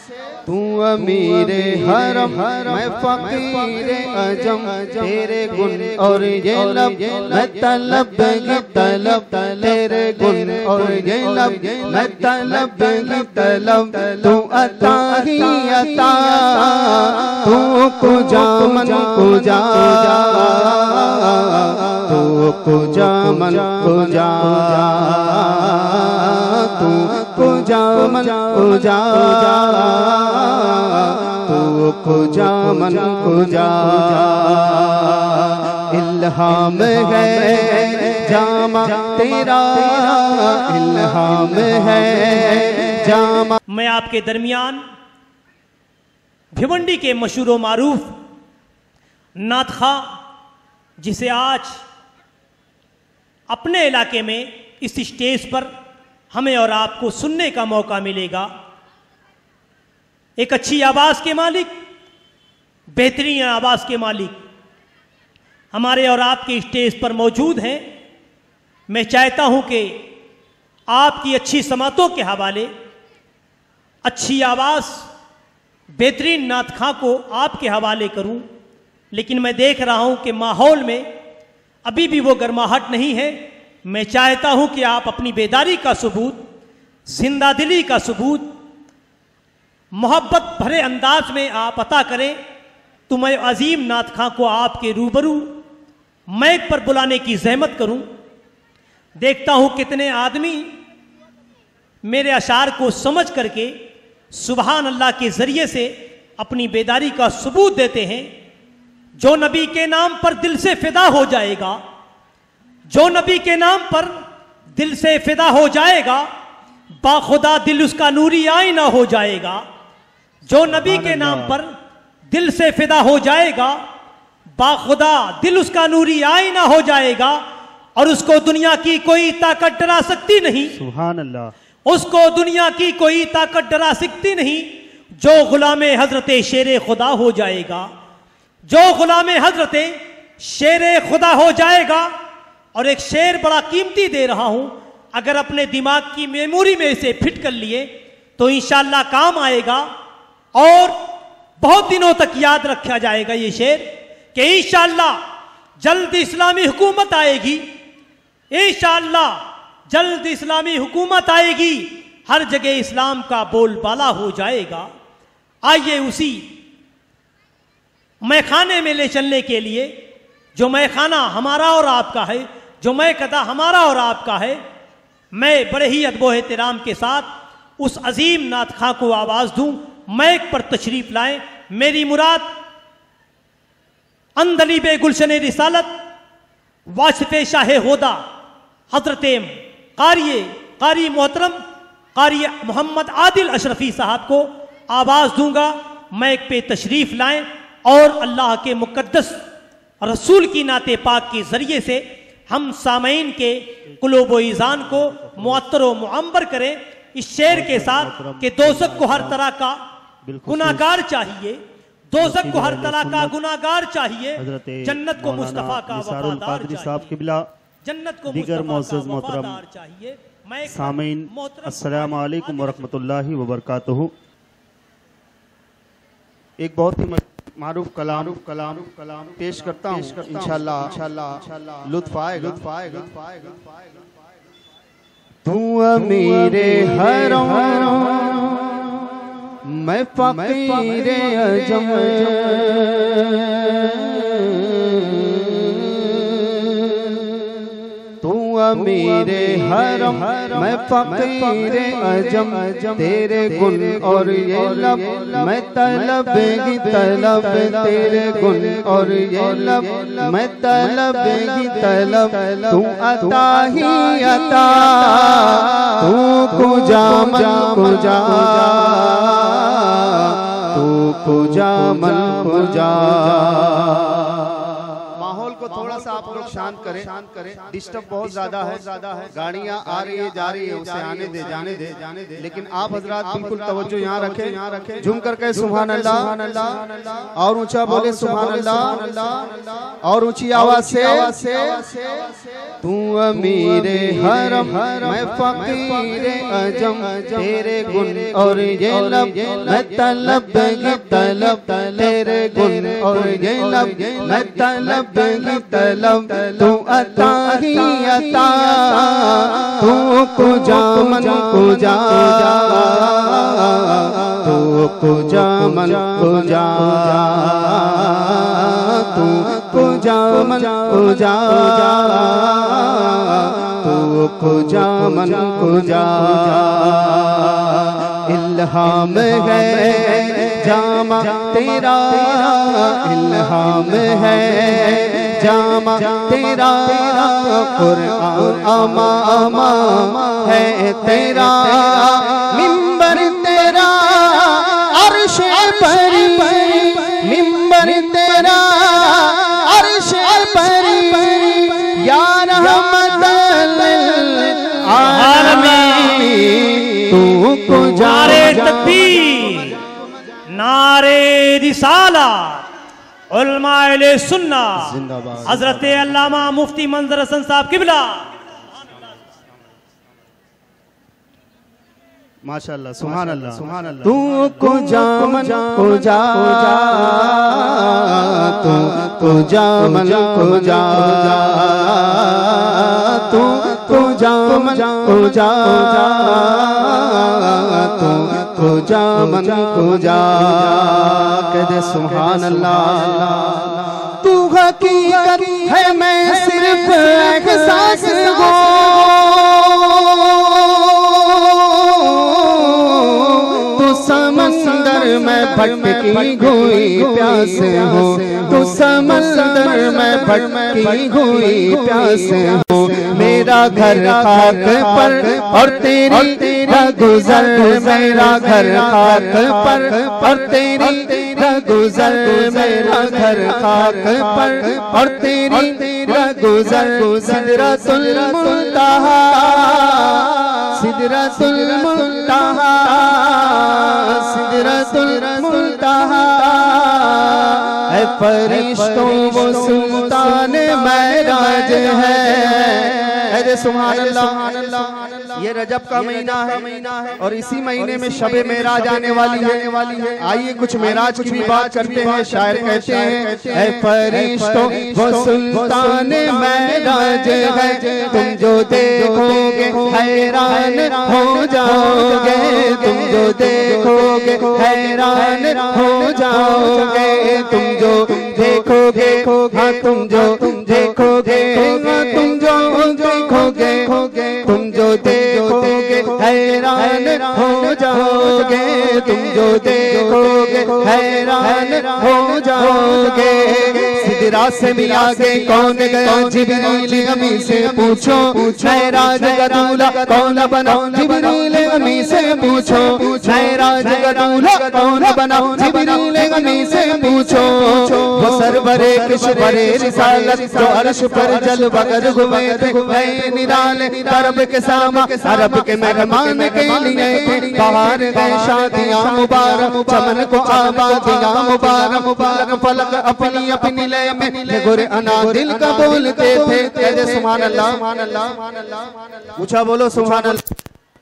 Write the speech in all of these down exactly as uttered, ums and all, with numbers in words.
तू अमीरे हरम मैं फकीर अजम, तेरे गुण और ये लब मैं तलब की तलब, तेरे गुण और ये लब मैं तलब की तलब। तू अता ही अता, तू कुजा मन कुजा, तू कुजा मन कुजा, तू कुजा मन कुजा, तू कुजा मन कुजा। इल्हाम है जामा तेरा, इल्हाम है जामा। मैं आपके दरमियान भिवंडी के मशहूर मारूफ नातखा, जिसे आज अपने इलाके में इस स्टेज पर हमें और आपको सुनने का मौका मिलेगा, एक अच्छी आवाज़ के मालिक, बेहतरीन आवाज़ के मालिक हमारे और आपके स्टेज पर मौजूद हैं। मैं चाहता हूं कि आपकी अच्छी समातों के हवाले, अच्छी आवाज़, बेहतरीन नातखा को आपके हवाले करूं, लेकिन मैं देख रहा हूं कि माहौल में अभी भी वो गर्माहट नहीं है। मैं चाहता हूं कि आप अपनी बेदारी का सबूत, जिंदादिली का सबूत मोहब्बत भरे अंदाज में आप अता करें, तो मैं अजीम नातखा को आपके रूबरू मैक पर बुलाने की जहमत करूं। देखता हूं कितने आदमी मेरे अशार को समझ करके सुबहान अल्लाह के जरिए से अपनी बेदारी का सबूत देते हैं। जो नबी के नाम पर दिल से फिदा हो जाएगा, जो नबी के नाम पर दिल से फिदा हो जाएगा, बाखुदा दिल उसका नूरी आईना हो जाएगा। जो नबी के नाम पर दिल से फिदा हो जाएगा, बाखुदा दिल उसका नूरी आईना हो जाएगा, और उसको दुनिया की कोई ताकत डरा सकती नहीं। सुभान अल्लाह। उसको दुनिया की कोई ताकत डरा सकती नहीं। जो गुलामे हजरते शेरे खुदा हो जाएगा, जो गुलामे हजरते शेरे खुदा हो जाएगा। और एक शेर बड़ा कीमती दे रहा हूं, अगर अपने दिमाग की मेमोरी में इसे फिट कर लिए तो इंशाअल्लाह काम आएगा और बहुत दिनों तक याद रखा जाएगा ये शेर, कि इंशाअल्लाह जल्द इस्लामी हुकूमत आएगी, इंशाअल्लाह जल्द इस्लामी हुकूमत आएगी, हर जगह इस्लाम का बोलबाला हो जाएगा। आइए उसी मैखाने में ले चलने के लिए, जो मैखाना हमारा और आपका है, जो मैकदा हमारा और आपका है, मैं बड़े ही अदब एहतराम के साथ उस अजीम नातखा को आवाज़ दूं। मैक पर तशरीफ लाएं। मेरी मुराद अंदली बे गुलशन रिसालत वासिफ़े शाह होदा हजरत कारी कारी मोहतरम कारी मोहम्मद आदिल अशरफी साहब को आवाज़ दूंगा। मैक पे तशरीफ लाएं और अल्लाह के मुकद्दस रसूल की नाते पाक के ज़रिए से हम सामईन के कुलूब ईज़ान को मुअत्तर व मुअम्बर करें इस शेर के साथ कि दोज़ख को हर तरह का गुनाहगार चाहिए, दोज़ख को हर तरह का गुनाहगार चाहिए, जन्नत को मुस्तफा का वफादार चाहिए, जन्नत को दीगर मुअज़्ज़ज़ मोहतरम चाहिए। सामईन अस्सलामु अलैकुम व रहमतुल्लाहि व बरकातुहू। एक बहुत ही मारूफ कलाम कलाम कलाम पेश करता हूँ, इंशाअल्लाह इंशाअल्लाह लुत्फ आएगा लुत्फ आएगा। तू अमीरे हरम मैं फकीर अजम, तू अमीरे हरम मैं फकीर अजम, तेरे गुण और ये लब मैं तलब की तलब, तेरे गुण और ये लब मैं तलब की तलब। तू अता ही अता, तू कुजा मन कुजा, तू कुजा मन कुजा। माहौल को थोड़ा सा आप लोग शांत करें, शांत करें। डिस्टर्ब बहुत ज्यादा है, ज्यादा है। गाड़ियां आ रही है जा रही है, उसे आने दे जाने दे जाने दे। लेकिन आप हजरात बिल्कुल तवज्जो यहाँ रखें, यहाँ रखें। झूम करके सुभान अल्लाह और ऊंचा बोले सुभान अल्लाह और ऊंची आवाज से। तू अमीरे हरम मैं फकीरे अजम तेरे गुण और ये लब मैं तलब की तलब तेरे गुण और ये लब मैं तलब की तलब तू अता ही अता तू कुजा मन कुजा तू कुजा मन कुजा तू कुजा मन कुजा तू कुजा मन कुजा इल्हाम है जामा तेरा इल्हाम है जामा तेरा कुरान अमा अमा है तेरा मिंबर तेरा अर्श पर मिंबर तेरा अर्श पर या रहमतल आलमीन तू को नारे तकबीर नारे रिसालत उलमाए सुन्ना हजरत अल्लामा मुफ्ती मंजर हसन साहब किबला। माशाअल्लाह सुभान अल्लाह सुभान अल्लाह। तू को जामन को जा तू को जामन को जा तू को जामन को जा तू को जामन को जा कहते सुभान अल्लाह। तू हकीकत है मैं सिर्फ एहसास हो समंदर में भटकी हुई प्यास हो तू समंदर में भटकी हुई प्यास हो मेरा घर खाक पर और तेरी तेरा गुजर मेरा घर खाक पर और तेरी तेरा गुजर मेरा घर खाक पर और तेरी तेरा गुजर सिदरतुल मुंतहा सिदरतुल मुंतहा सिदरतुल मुंतहा है फरिश्तों वो सुल्तान महराज है। अरे सुभान अल्लाह। ये रजब का महीना है और इसी महीने में शबे मेराज आने वाली है। आइए कुछ मेराज की भी बात करते हैं। शायर कहते हैं ऐ फरिश्तों वो सुल्तान महराज है तुम जो देखोगे हैरान हो जाओगे तुम जो देखोगे हैरान हो जाओगे तुम जो देखोगे हाँ तुम जो देखोगे हाँ तुम जो देखोगे तुम जो देखोगे हैरान हो जाओगे तुम जो देखोगे हैरान हो जाओगे। सिदरा से भी आगे कौन गया जिब्रील अमी से पूछो महराज का दूल्हा कौन बना जिब्रील अमी से पूछो महराज का दूल्हा कौन बना जिब्रील अमी से पूछो। वो सरवरे किशवरे रिसालत जो अर्श पर जल बगर हुए थे निराले अरब के सामा अरब के मेहमान के लिए बाहर गए शादियां मुबारक चमन को आबादियां मुबारक मुबारक फलक अपनी अपनी लय में गोरे अना दिल का बोलते थे। सुभान अल्लाह सुभान अल्लाह ऊंचा बोलो सुभान अल्लाह।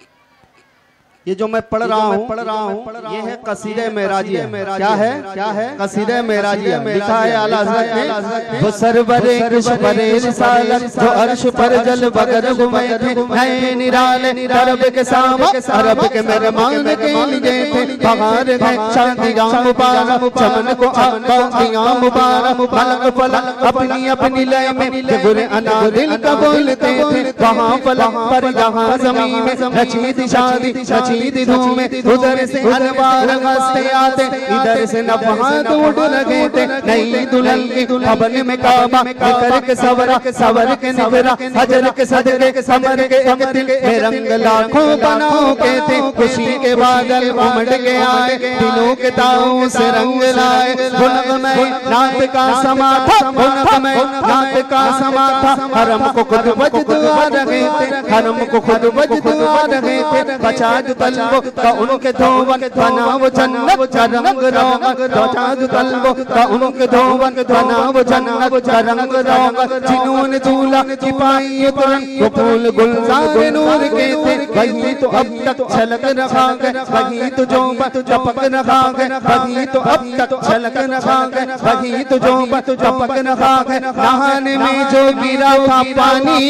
ये जो मैं पढ़ रहा हूँ पढ़ रहा हूँ ये है कसीदे मेराजिया। क्या है क्या है कसीदे मेराजिया लिखा है आला हज़रत ने। वो सरवरे किशवरे रिसालत जो अर्श पर जल बगर घूमे थे निराले अरब के सामा अरब के मेहमान के लिए थे बाहर गए शादियां मुबारक चमन को आबादियां मुबारक फलक फलक अपनी अपनी लय में गुरे अना दिल का बोलते थे वहाँ फलक पर यहाँ जमीन में रची थी शादी रची थी धूम उधर से अनवार हंसते आते इधर से नफहात उड़ लगे थे नई दुल्हन की भवन में काबा कर के सवरा सवर के निवरा हजर के सदरे के समर के एक दिल में रंग लाखों बनाओ के थे खुशी के बादल उमड़ के आए दिलों के ताओं से रंग लाए गुनग में नात का समा था गुनग में नात का समा था हरम को खुद वजद आ रहे थे हरम को खुद वजद आ रहे थे बचा तलवों का उनके धोवन बना वो जन्नत का रंग रोगन, तो चाँद तलवों का उनके धोवन बना वो जन्नत का रंग रोगन। जिन्होंने झूला की पाई उतरन वो फूल गुलजार नूर के थे, वही तो अब तक छलक रखा है, वही तो जो चपक रखा है, वही तो अब तक छलक रखा है, वही तो जो चपक रखा है। नहाने में जो गिरा था पानी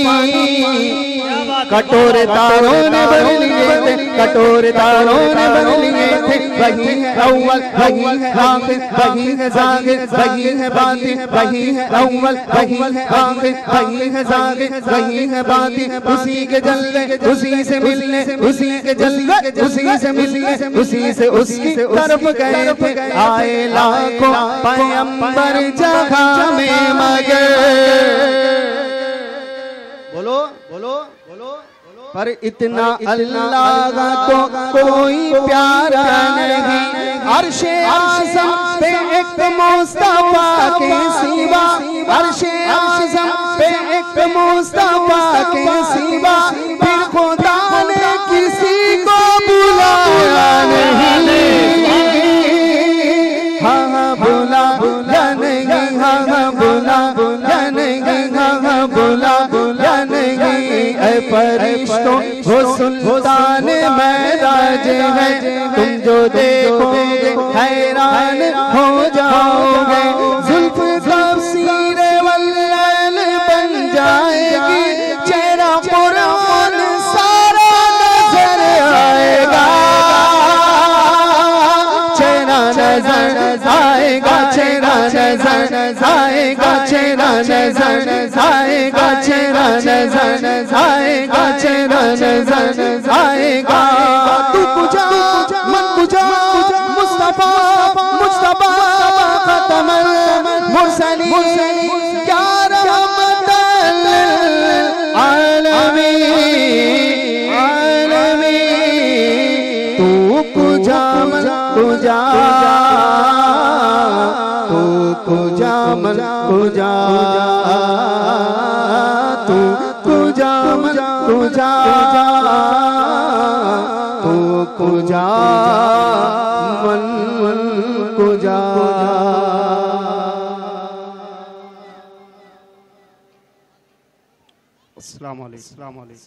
कटोरे तारों ने भर लिए थे, कटोरे तारों ने भर लिए थे। वही है अव्वल वही है आखिर, वही है ज़ाहिर वही है बातिन, वही है अव्वल वही है आखिर, वही है ज़ाहिर वही है बातिन। उसी के जलवे उसी से मिलने, उसी के जलवे उसी से मिलने, उसी से उसकी तरफ गए थे। आए लाखों पैगंबर जगह में मगर, बोलो बोलो बोलो पर इतना अल्लाह को कोई प्यारा नहीं। अर्शे आज़म पे एक मुस्तफा के सिवा, अर्शे आज़म पे एक मुस्तफा के सिवा, फिर खुदा ने किसी को बुलाया नहीं। हाँ हाँ बुला बुला नहीं, हाँ हाँ बुला बुला नहीं, हाँ हाँ बुला बुला नहीं। ऐ फरिश्तों वो सुल्तान महराज है, तुम जो देखोगे हैरान हो जाओगे। जुल्फ तफसीर वल्लैल बन जाएगी, चेहरा कुरान सारा नजर आएगा, चेहरा नजर आएगा, चेहरा नजर आएगा, चेहरा नजर आएगा, चेहरा नजर आएगा, चेहरा नजर आएगा। तू पूजा मन पूजा मुस्तफा मुस्तफा खतमल मुरसलीन क्या रहमतल आलमीन आलमीन। तू पूजा मन पूजा, तू पूजा मन पूजा, तू पूजा मन पूजा, तू पूजा मन पूजा। अस्सलाम वालेकुम।